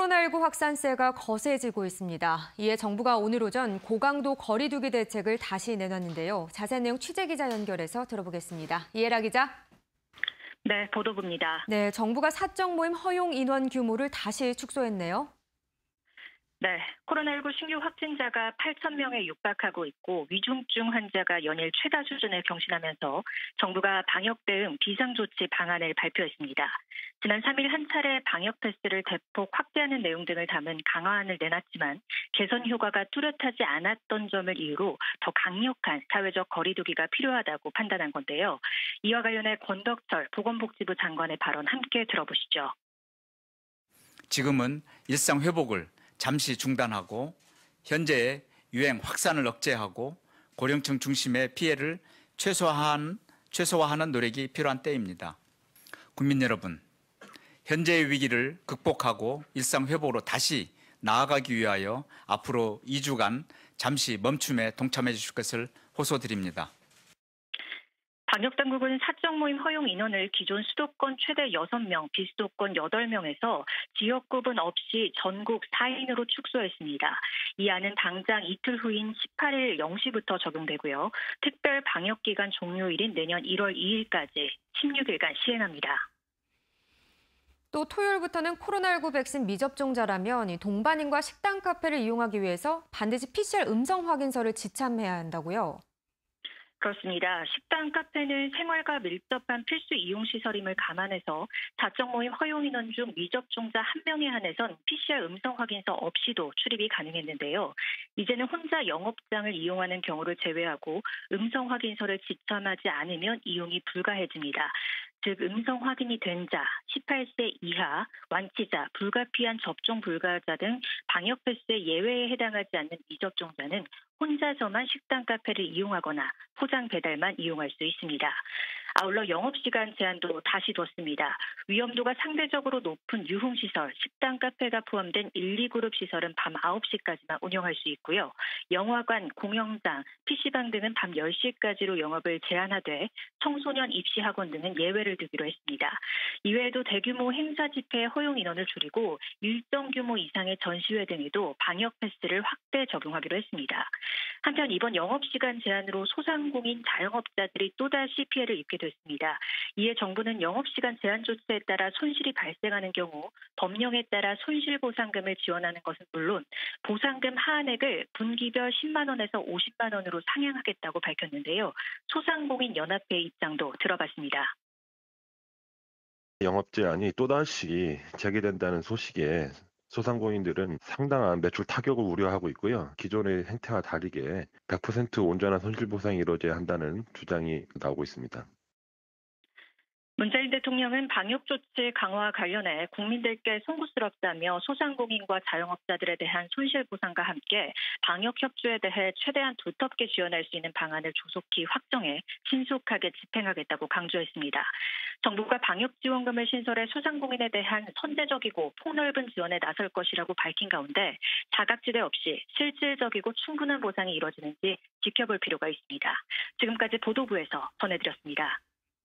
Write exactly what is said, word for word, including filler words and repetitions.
코로나십구 확산세가 거세지고 있습니다. 이에 정부가 오늘 오전 고강도 거리 두기 대책을 다시 내놨는데요. 자세한 내용 취재기자 연결해서 들어보겠습니다. 이해라 기자. 네, 보도부입니다. 네, 정부가 사적 모임 허용 인원 규모를 다시 축소했네요. 네, 코로나십구 신규 확진자가 팔천 명에 육박하고 있고 위중증 환자가 연일 최다 수준을 경신하면서 정부가 방역 대응 비상조치 방안을 발표했습니다. 지난 삼 일 한 차례 방역 패스를 대폭 확대하는 내용 등을 담은 강화안을 내놨지만 개선 효과가 뚜렷하지 않았던 점을 이유로 더 강력한 사회적 거리 두기가 필요하다고 판단한 건데요. 이와 관련해 권덕철 보건복지부 장관의 발언 함께 들어보시죠. 지금은 일상 회복을 잠시 중단하고 현재의 유행 확산을 억제하고 고령층 중심의 피해를 최소화한, 최소화하는 노력이 필요한 때입니다. 국민 여러분, 현재의 위기를 극복하고 일상 회복으로 다시 나아가기 위하여 앞으로 이 주간 잠시 멈춤에 동참해 주실 것을 호소드립니다. 방역당국은 사적 모임 허용 인원을 기존 수도권 최대 여섯 명, 비수도권 여덟 명에서 지역 구분 없이 전국 사 인으로 축소했습니다. 이 안은 당장 이틀 후인 십팔 일 영 시부터 적용되고요. 특별 방역기간 종료일인 내년 일월 이일까지 십육 일간 시행합니다. 또 토요일부터는 코로나십구 백신 미접종자라면 동반인과 식당 카페를 이용하기 위해서 반드시 피씨알 음성 확인서를 지참해야 한다고요. 그렇습니다. 식당, 카페는 생활과 밀접한 필수 이용시설임을 감안해서 사적 모임 허용 인원 중 미접종자 한 명에 한해선 피씨알 음성 확인서 없이도 출입이 가능했는데요. 이제는 혼자 영업장을 이용하는 경우를 제외하고 음성 확인서를 지참하지 않으면 이용이 불가해집니다. 즉 음성 확인이 된 자, 십팔 세 이하, 완치자, 불가피한 접종 불가자 등 방역 패스의 예외에 해당하지 않는 미접종자는 혼자서만 식당, 카페를 이용하거나 포장 배달만 이용할 수 있습니다. 아울러 영업시간 제한도 다시 뒀습니다. 위험도가 상대적으로 높은 유흥시설, 식당, 카페가 포함된 일, 이 그룹 시설은 밤 아홉 시까지만 운영할 수 있고요. 영화관, 공연장, 피씨방 등은 밤 열 시까지로 영업을 제한하되 청소년 입시학원 등은 예외를 두기로 했습니다. 이외에도 대규모 행사 집회 허용 인원을 줄이고 일정 규모 이상의 전시회 등에도 방역 패스를 확대 적용하기로 했습니다. 한편 이번 영업시간 제한으로 소상공인 자영업자들이 또다시 피해를 입게 됐습니다. 이에 정부는 영업시간 제한 조치에 따라 손실이 발생하는 경우 법령에 따라 손실보상금을 지원하는 것은 물론 보상금 하한액을 분기별 십만 원에서 오십만 원으로 상향하겠다고 밝혔는데요. 소상공인 연합회 입장도 들어봤습니다. 영업 제한이 또다시 재개된다는 소식에 소상공인들은 상당한 매출 타격을 우려하고 있고요. 기존의 행태와 다르게 백 퍼센트 온전한 손실보상이 이루어져야 한다는 주장이 나오고 있습니다. 문재인 대통령은 방역조치 강화 관련해 국민들께 송구스럽다며 소상공인과 자영업자들에 대한 손실보상과 함께 방역협조에 대해 최대한 두텁게 지원할 수 있는 방안을 조속히 확정해 신속하게 집행하겠다고 강조했습니다. 정부가 방역지원금을 신설해 소상공인에 대한 선제적이고 폭넓은 지원에 나설 것이라고 밝힌 가운데 사각지대 없이 실질적이고 충분한 보상이 이루어지는지 지켜볼 필요가 있습니다. 지금까지 보도부에서 전해드렸습니다.